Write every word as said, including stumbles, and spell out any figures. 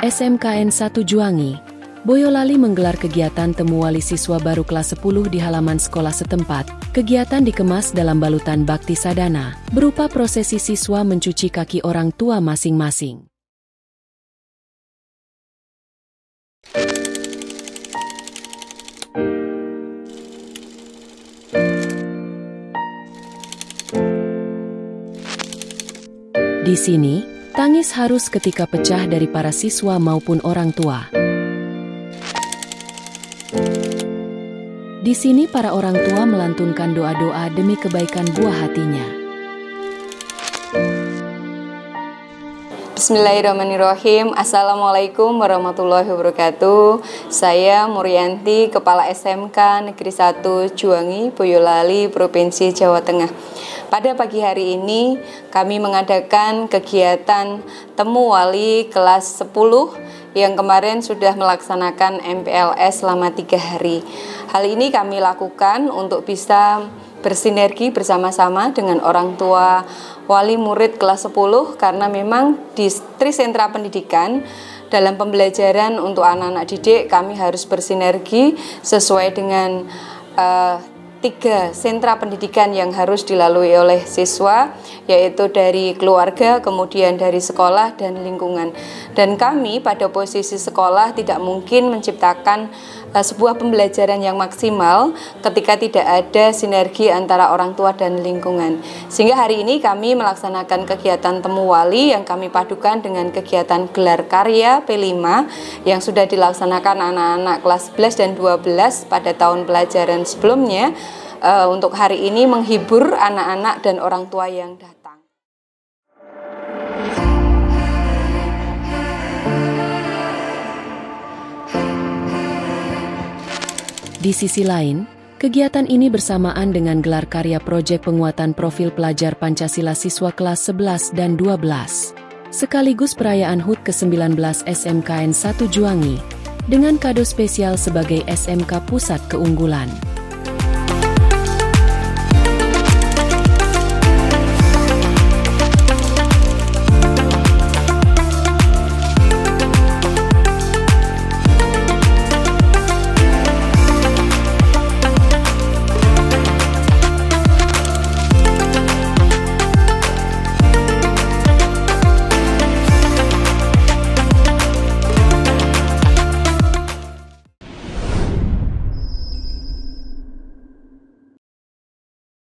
S M K N satu Juwangi, Boyolali menggelar kegiatan temu wali siswa baru kelas sepuluh di halaman sekolah setempat. Kegiatan dikemas dalam balutan bakti sadana, berupa prosesi siswa mencuci kaki orang tua masing-masing. Di sini, tangis harus ketika pecah dari para siswa maupun orang tua. Di sini para orang tua melantunkan doa-doa demi kebaikan buah hatinya. Bismillahirrahmanirrahim. Assalamualaikum warahmatullahi wabarakatuh. Saya Murianti, Kepala S M K Negeri satu Juwangi, Boyolali, Provinsi Jawa Tengah. Pada pagi hari ini kami mengadakan kegiatan temu wali kelas sepuluh yang kemarin sudah melaksanakan M P L S selama tiga hari. Hal ini kami lakukan untuk bisa bersinergi bersama-sama dengan orang tua wali murid kelas sepuluh, karena memang di Trisentra Pendidikan dalam pembelajaran untuk anak-anak didik kami harus bersinergi sesuai dengan uh, tiga sentra pendidikan yang harus dilalui oleh siswa, yaitu dari keluarga, kemudian dari sekolah dan lingkungan. Dan kami pada posisi sekolah tidak mungkin menciptakan uh, sebuah pembelajaran yang maksimal ketika tidak ada sinergi antara orang tua dan lingkungan. Sehingga hari ini kami melaksanakan kegiatan temu wali yang kami padukan dengan kegiatan gelar karya P lima yang sudah dilaksanakan anak-anak kelas sebelas dan dua belas pada tahun pelajaran sebelumnya. Uh, untuk hari ini menghibur anak-anak dan orang tua yang datang. Di sisi lain, kegiatan ini bersamaan dengan gelar karya proyek penguatan profil pelajar Pancasila siswa kelas sebelas dan dua belas, sekaligus perayaan H U T ke sembilan belas S M K N satu Juwangi, dengan kado spesial sebagai S M K Pusat Keunggulan.